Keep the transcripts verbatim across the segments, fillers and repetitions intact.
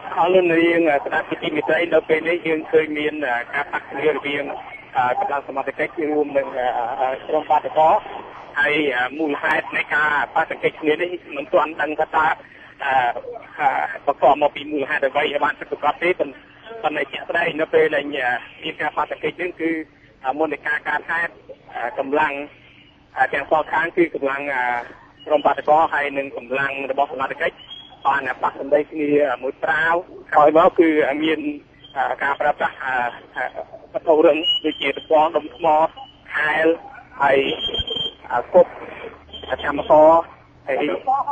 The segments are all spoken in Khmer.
អរលោកនាងស្ដាប់ពីទីមេត្រីនៅពេលនេះយើងឃើញមានការប៉ះគ្នារវាងកម្លាំងសមត្ថកិច្ចរួមនឹងក្រុមបាតកោហើយមូលហេតុនៃការប៉ះទង្គិចគ្នានេះមិនទាន់ដឹងថាតើប្រកបមកពីមូលហេតុអ្វីឲ្យបានពិតប្រាកដទេប៉ុន្តែជាក់ស្ដែងនៅពេលដែលមានការប៉ះទង្គិចនេះគឺមុននៃការកើតហេតុកម្លាំងទាំងសងខាងគឺកម្លាំងក្រុមបាតកោហើយនិងកម្លាំងរបស់សមត្ថកិច្ចបានប៉ះសម្ដីគ្នាមួយប្រាវក្រោយមកគឺមានការប្រើប្រាស់វត្ថុរឹងដូចជាតំបងដុំថ្មខែលហើយគប់កម្មករហើយ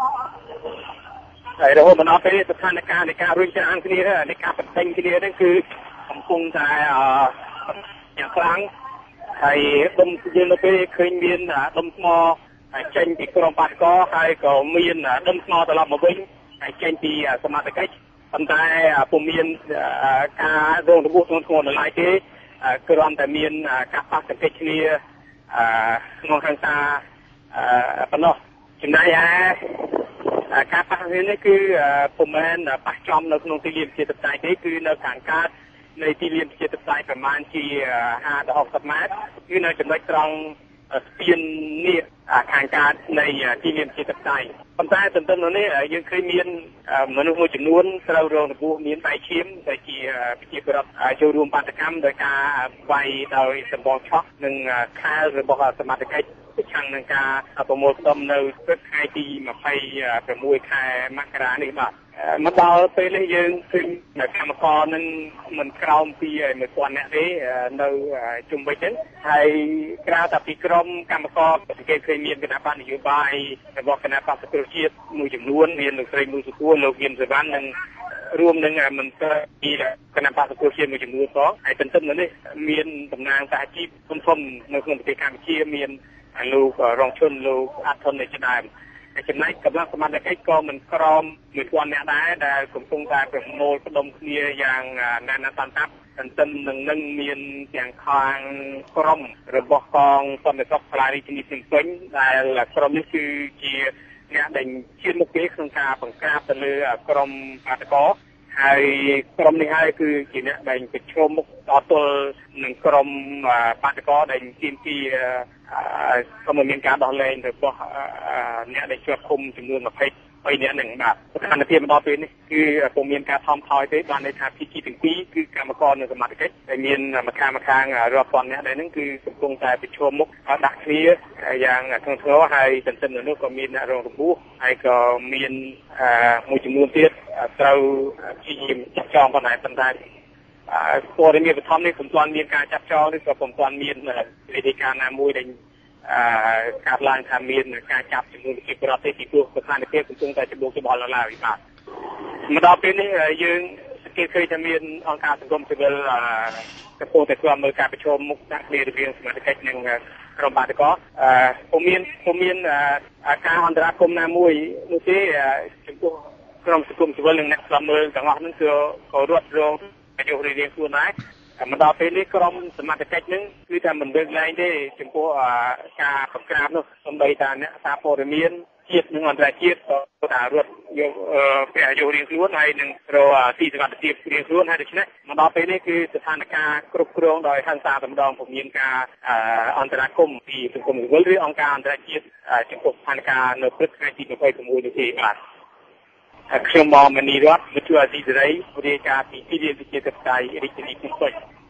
ហើយរហូតមកដល់ពេលស្ថានភាពនៃការរុញច្រានគ្នានៃការបន្ទិញគ្នានេះគឺកំពុងតែយ៉ាងខ្លាំងហើយដុំយើងនៅពេលឃើញមានដុំថ្មចេញពីក្រុមបាតកោហើយក៏មានដុំថ្មត្រឡប់មកវិញហើយចេញពីសមត្ថកិច្ចប៉ុន្តែពុំមានការរងរបួសធ្ងន់ធ្ងរនៅឡើយទេគ្រាន់តែមានការប៉ះទង្គិចគ្នាក្នុងខាងតាប៉ុណ្ណោះចំណែកឯការប៉ះគ្នានេះគឺពុំមែនប៉ះចំនៅក្នុងទីលានជាតិផ្សាយទេគឺនៅខាងកើតនៃទីលានជាតិផ្សាយប្រមាណជាห้าដល់หกสิบម៉ែត្រគឺនៅចំណុចត្រង់ស្ពាននេះខាងកើតនៃទីលានជាតិផ្សាយប៉ុន្តែទន្ទឹមនឹងនេះយើងឃើញមានមនុស្សមួយចំនួនត្រូវរងរបួសមានដៃឈាមដែលជាប្រជាពលរដ្ឋចូលរួមបាតកម្មដោយការវាយដោយសម្បល់ឆក់និងខែលរបស់សមត្ថកិច្ចប្រឆាំងនឹងការប្រមូលផ្ដុំនៅព្រឹកថ្ងៃទីยี่สิบหกខែមករានេះបាទមកដល់ពេលនេះយើងឃើញកម្មករនឹងមិនក្រោមពីមួយពាន់នាក់ទេនៅជុំវិញហ្នឹងហើយក្រៅតែពីក្រុមកម្មករសង្កេតឃើញមានគណៈបកនយោបាយរបស់គណៈបកសង្គ្រោះជាតិមួយចំនួនមានលោកស្រីមូសុគួរលោកយឹមសវណ្ណនិងរួមនឹងមន្ត្រីពីគណៈបកសង្គ្រោះជាតិមួយចំនួនផងហើយទន្ទឹមនឹងនេះមានតំណាងសហជីពធំធំនៅក្នុងប្រទេសកម្ពុជាមានលោករងឈុនលោកអាត់ធុននៃជាដើមចំណែកកម្លាំងសមត្ថកិច្ចក៏មិនក្រមមួយពាន់នាក់ដែរដែលកំពុងតែប្រមូលផ្ដុំគ្នាយ៉ាងណែនណាសន្តាប់ទន្ទឹមនឹងនឹងមានទាំងខាងក្រុមរបស់កងសន្តិសុខសាលារាជធានីភ្នំពេញដែលក្រុមនេះគឺជាអ្នកដែលជឿមុខគេក្នុងការបង្ក្រាបទៅលើក្រុមបាតកោហើយក្រុមនេះហើយគឺជាអ្នកដែលប្រឈមមុខតទល់នឹងក្រុមបាតកោដែលទាមទារក៏មានការដោះលែងរបស់អ្នកដែលជាប់ឃុំចំនួនยี่สิบនាក់នឹងបាទស្ថានភាពមកដល់ពេលនេះគឺពុំមានការថមថយទេបានន័យថាភាគីទាំងពីរគឺកម្មករនិងសមាជិកដែលមានម្ខាងម្ខាងរាប់ពាន់នាក់ដែរហ្នឹងគឺកំពុងតែប្រឈមមុខដាក់គ្នាយ៉ាងធ្ងន់ធ្ងរហើយទន្ទឹមនឹងនោះក៏មានអ្នករងរបួសហើយក៏មានមួយចំនួនទៀតត្រូវព្យាយាមចាប់ចងប៉ុន្តែប៉ុន្តែព័ត៌មានបឋមនេះពុំទាន់មានការចាប់ចងឬក៏ពុំទាន់មានវិធីការណាមួយដែលការឡើងថាមានការចាប់ចំនួនប្រជាពលរដ្ឋទេពីព្រោះស្ថានភាពកំពុងតែច្បូកច្បល់នៅឡើយបាទមកដល់ពេលនេះយើងសង្កេតឃើញថាមានអង្គការសង្គមស៊ីវិលកំពុងតែធ្វើមើលការប្រជុំមុខដាក់គ្នារវាងសមាជិកនិងក្រុមបាតកោពុំមានពុំមានការអន្តរាគមន៍ណាមួយនោះទេចំពោះក្រុមសង្គមស៊ីវិលនិងអ្នកស្ដាប់មើលទាំងអស់ហ្នឹងគឺក៏រត់រងយោរៀងខ្លួនដែរមកដល់ពេលនេះក្រុមសមត្ថកិច្ចហ្នឹងគឺថាមិនលើកលែងទេចំពោះការបង្ក្រាបនោះសំបីតាអ្នកសារព័ត៌មានជាតិនិងអន្តរជាតិក៏ថារត់យកព្រះយោរៀងខ្លួនហើយនឹងរកទីសុវត្ថិភាពរៀងខ្លួនហើយដូច្នេះមកដល់ពេលនេះគឺស្ថានភាពគ្រប់គ្រងដោយហិង្សាតែម្ដងពុំមានការអន្តរាគមន៍ពីសង្គមស៊ីវិលឬអង្គការអន្តរជាតិចំពោះស្ថានភាពនៅព្រឹកថ្ងៃទីยี่สิบหกនេះទេបាទខ្ញុំមកមនីរតវិទ្យុអាស៊ីសេរីរាយការណ៍ពីទីលានវិទ្យាសាស្ត្ររាជធានីភ្នំពេញ